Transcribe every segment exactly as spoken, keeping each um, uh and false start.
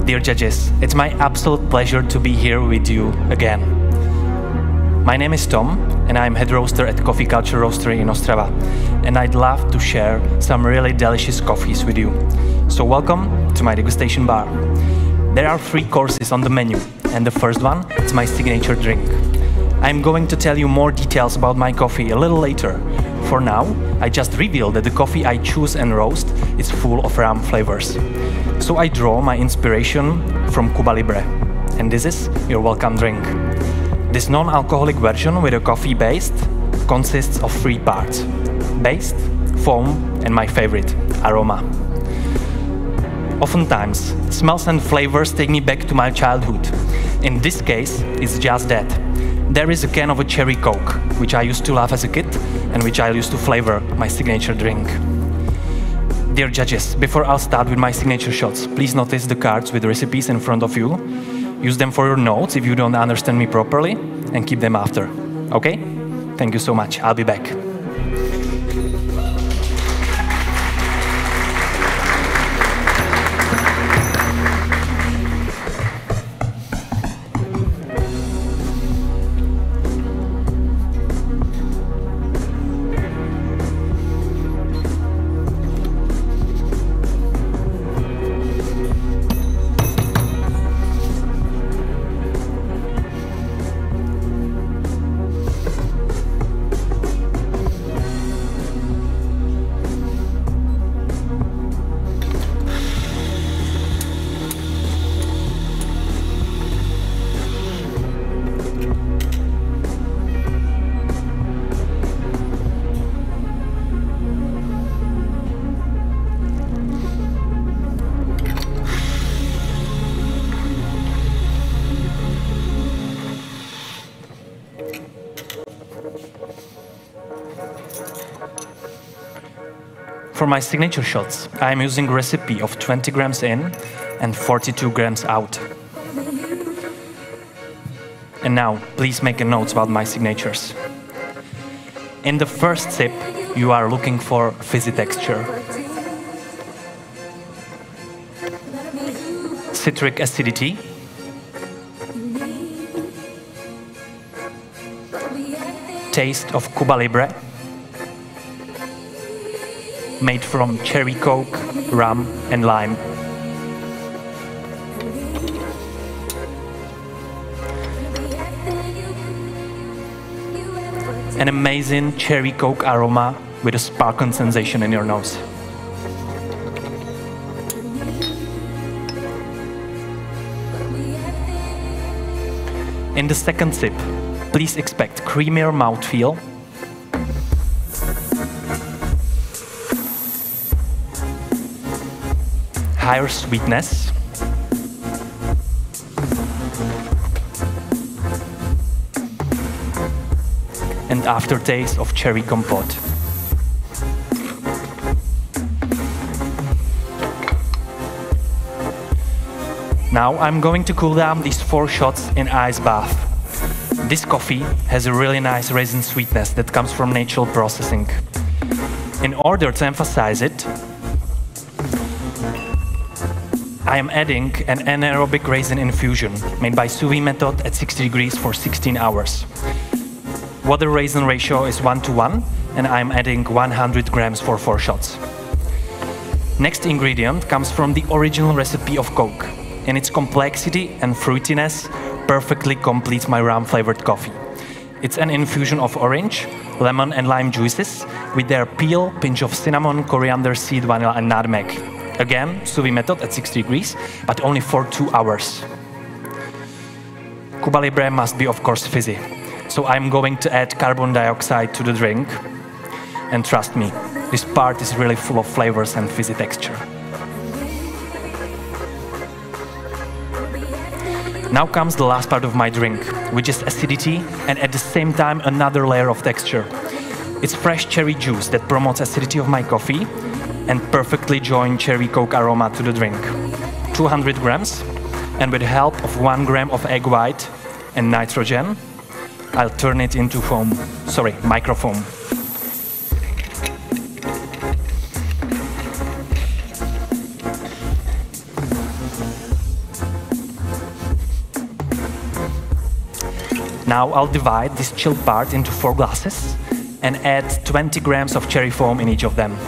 Dear judges, it's my absolute pleasure to be here with you again. My name is Tom, and I'm head roaster at Coffee Culture Roastery in Ostrava, and I'd love to share some really delicious coffees with you. So welcome to my degustation bar. There are three courses on the menu, and the first one is my signature drink. I'm going to tell you more details about my coffee a little later. For now, I just revealed that the coffee I choose and roast is full of rum flavors. So I draw my inspiration from Cuba Libre, and this is your welcome drink. This non-alcoholic version with a coffee base consists of three parts: base, foam, and my favorite, aroma. Oftentimes, smells and flavors take me back to my childhood. In this case, it's just that. There is a can of a cherry Coke, which I used to love as a kid, and which I used to flavor my signature drink. Dear judges, before I'll start with my signature shots, please notice the cards with recipes in front of you. Use them for your notes if you don't understand me properly, and keep them after. Okay? Thank you so much. I'll be back. For my signature shots, I am using a recipe of twenty grams in and forty-two grams out. And now, please make a note about my signatures. In the first sip, you are looking for fizzy texture, citric acidity, taste of Cuba Libre, made from cherry Coke, rum, and lime. An amazing cherry Coke aroma with a sparkling sensation in your nose. In the second sip, please expect creamier mouthfeel, higher sweetness, and aftertaste of cherry compote. Now I'm going to cool down these four shots in ice bath. This coffee has a really nice raisin sweetness that comes from natural processing. In order to emphasize it, I am adding an anaerobic raisin infusion made by sous vide method at sixty degrees for sixteen hours. Water raisin ratio is one to one, and I'm adding one hundred grams for four shots. Next ingredient comes from the original recipe of Coke, and its complexity and fruitiness perfectly completes my rum-flavored coffee. It's an infusion of orange, lemon, and lime juices with their peel, pinch of cinnamon, coriander seed, vanilla, and nutmeg. Again, sous vide method at sixty degrees, but only for two hours. Cuba Libre must be, of course, fizzy. So I'm going to add carbon dioxide to the drink. And trust me, this part is really full of flavors and fizzy texture. Now comes the last part of my drink, which is acidity and at the same time another layer of texture. It's fresh cherry juice that promotes acidity of my coffee and perfectly join cherry Coke aroma to the drink. two hundred grams, and with the help of one gram of egg white and nitrogen, I'll turn it into foam, sorry, microfoam. Now I'll divide this chilled part into four glasses and add twenty grams of cherry foam in each of them.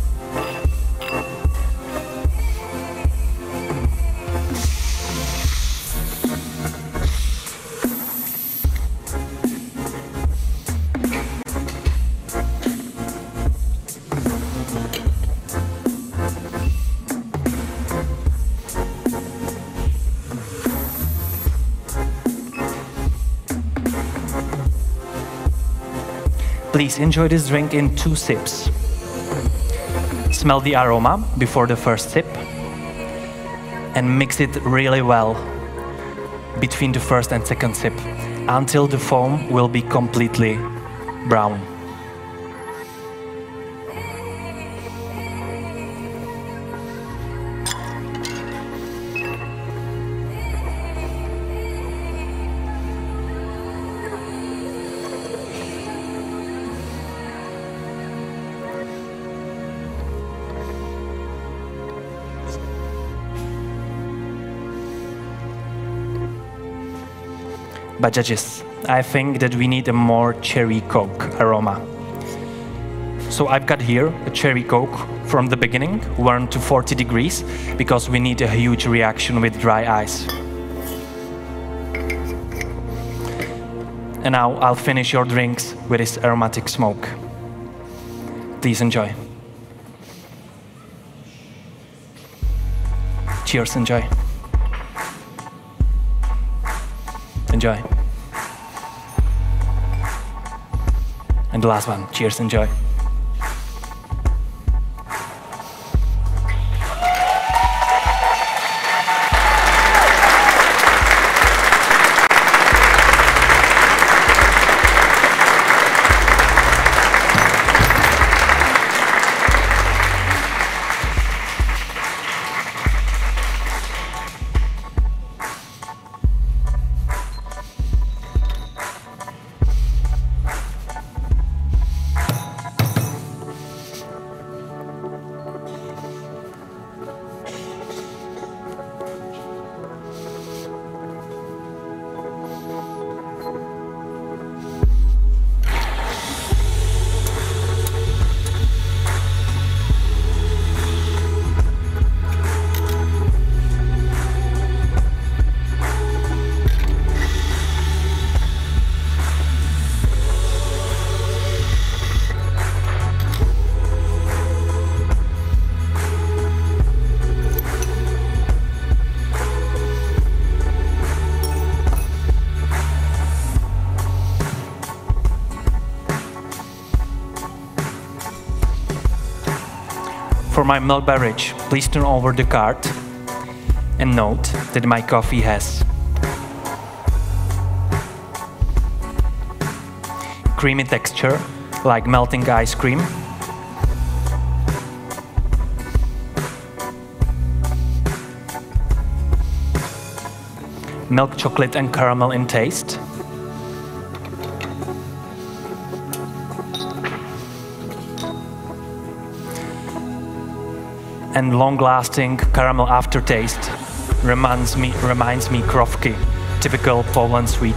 Please enjoy this drink in two sips. Smell the aroma before the first sip and mix it really well between the first and second sip until the foam will be completely brown. But judges, I think that we need a more cherry Coke aroma. So I've got here a cherry Coke from the beginning, warmed to forty degrees, because we need a huge reaction with dry ice. And now I'll finish your drinks with this aromatic smoke. Please enjoy. Cheers, enjoy. Enjoy. And the last one, cheers, enjoy. For my milk beverage, please turn over the card and note that my coffee has creamy texture, like melting ice cream, milk chocolate and caramel in taste, and long-lasting caramel aftertaste reminds me, reminds me krofky, typical Poland sweet.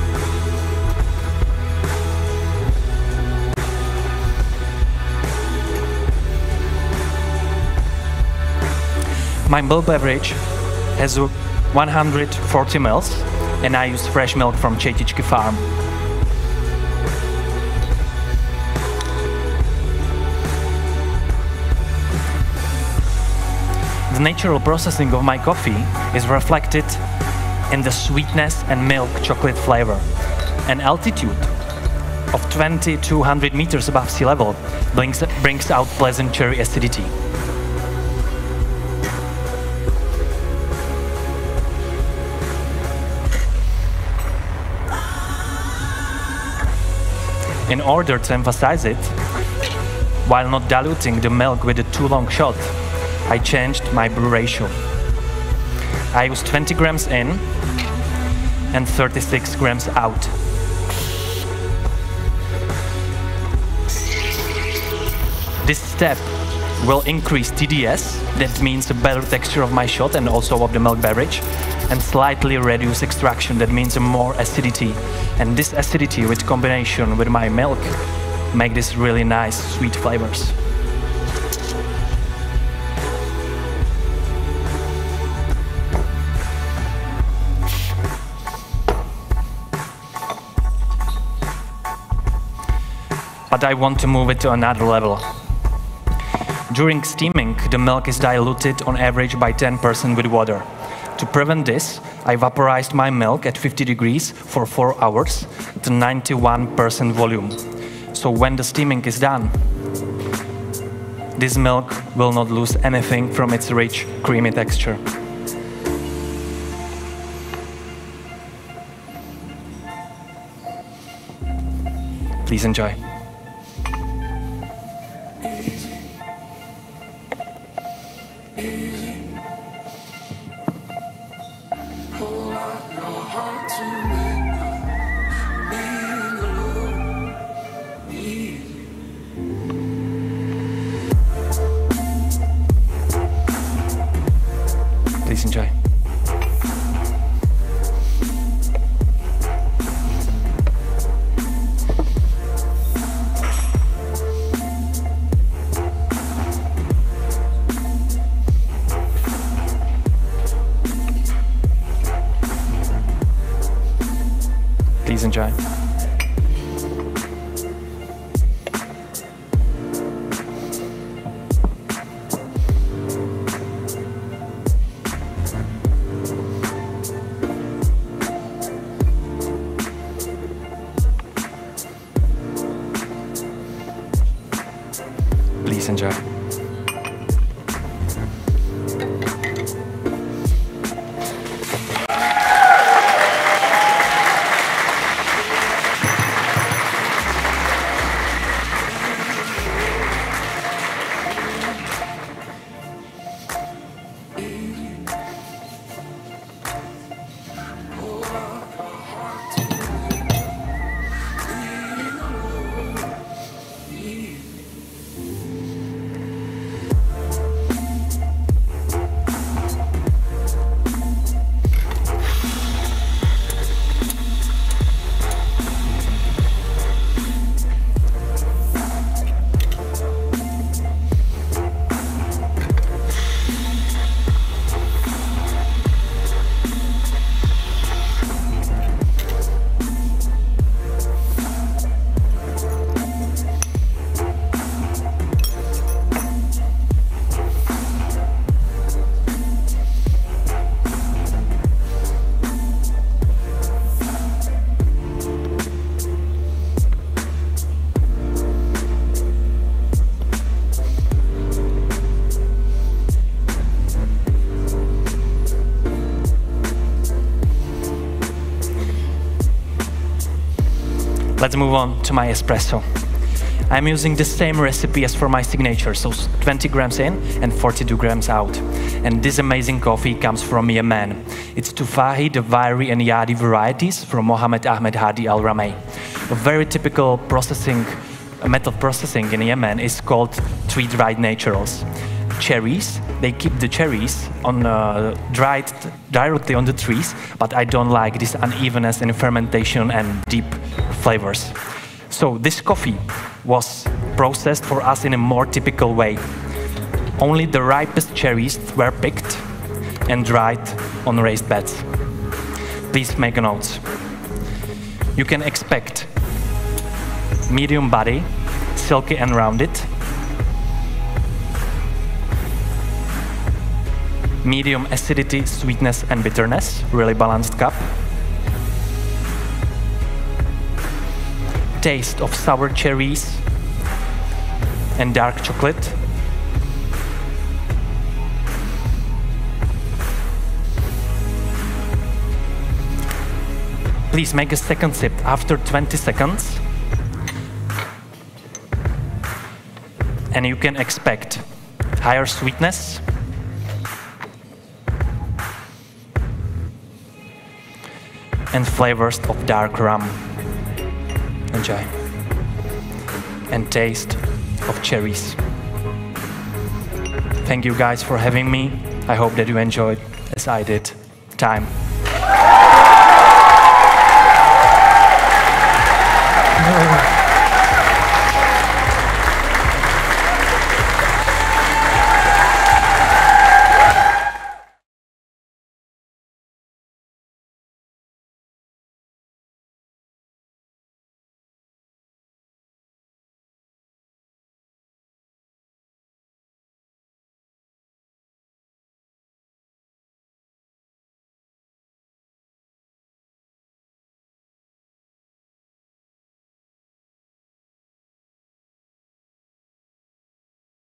My milk beverage has one hundred forty mils, and I use fresh milk from Chetičky farm. The natural processing of my coffee is reflected in the sweetness and milk chocolate flavor. An altitude of twenty-two hundred meters above sea level brings, brings out pleasant cherry acidity. In order to emphasize it, while not diluting the milk with a too long shot, I changed my brew ratio. I used twenty grams in and thirty-six grams out. This step will increase T D S, that means a better texture of my shot and also of the milk beverage, and slightly reduce extraction, that means a more acidity. And this acidity with combination with my milk make this really nice sweet flavors. But I want to move it to another level. During steaming, the milk is diluted on average by ten percent with water. To prevent this, I vaporized my milk at fifty degrees for four hours to ninety-one percent volume. So when the steaming is done, this milk will not lose anything from its rich, creamy texture. Please enjoy. Please enjoy. Please enjoy. Please enjoy. Let's move on to my espresso. I'm using the same recipe as for my signature, so twenty grams in and forty-two grams out. And this amazing coffee comes from Yemen. It's Tufahi, the Vairi and Yadi varieties from Mohammed Ahmed Hadi Al Ramey. A very typical processing, uh, method processing in Yemen is called tree-dried naturals. Cherries, they keep the cherries on uh, dried directly on the trees, but I don't like this unevenness in fermentation and deep flavors. So this coffee was processed for us in a more typical way. Only the ripest cherries were picked and dried on raised beds. Please make a note. You can expect medium body, silky and rounded, medium acidity, sweetness and bitterness, really balanced cup. Taste of sour cherries and dark chocolate. Please make a second sip after twenty seconds. And you can expect higher sweetness, and flavors of dark rum. Enjoy. And taste of cherries. thank you guys for having me. I hope that you enjoyed, as I did, time. Oh.